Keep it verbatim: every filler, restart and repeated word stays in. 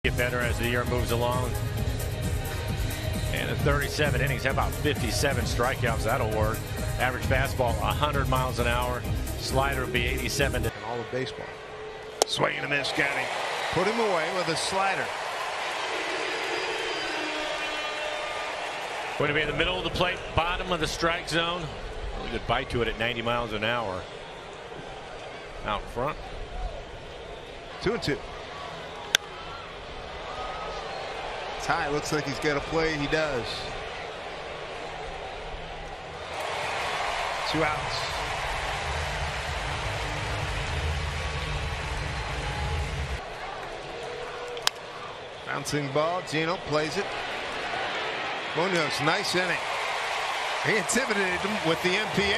Get better as the year moves along. And in thirty-seven innings, how about fifty-seven strikeouts? That'll work. Average fastball one hundred miles an hour. Slider will be eighty-seven. In all of baseball. Swing and a miss, got him. Put him away with a slider. Going to be in the middle of the plate, bottom of the strike zone. Really good bite to it at ninety miles an hour. Out front. Two and two. Ty looks like he's got a play. He does. Two outs. Bouncing ball. Gino plays it. Muñoz, nice inning. He intimidated him with the M P A.